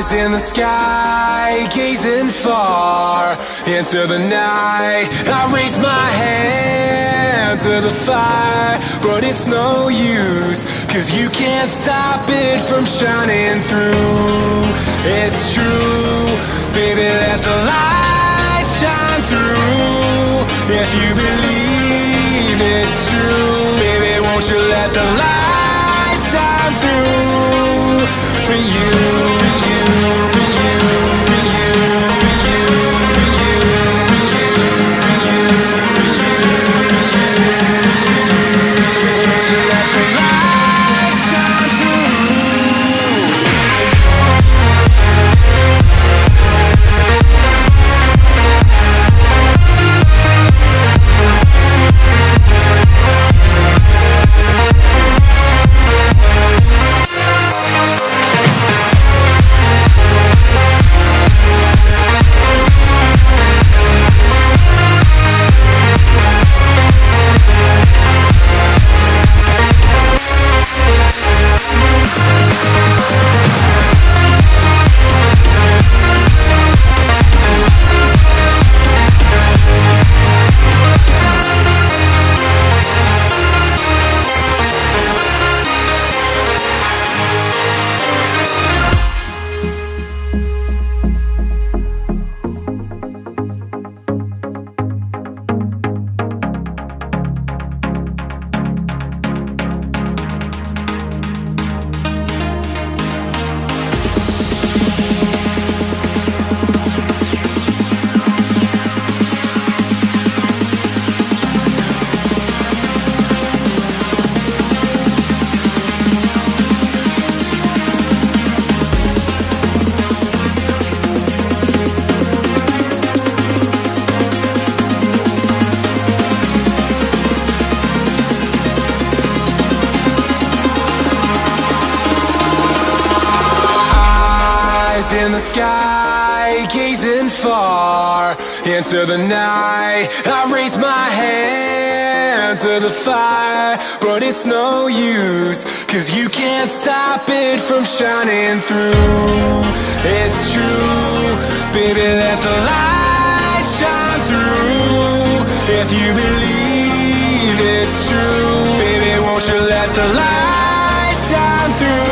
In the sky, gazing far into the night, I raise my hand to the fire, but it's no use, 'cause you can't stop it from shining through. It's true, baby, let the light shine through. If you believe it's true, baby, won't you let the light shine through for you, for you, for you, for you, for you, for you, for you, for you, won't you let the light shine through? In the sky, gazing far into the night, I raise my hand to the fire, but it's no use, 'cause you can't stop it from shining through. It's true, baby, let the light shine through. If you believe it's true, baby, won't you let the light shine through?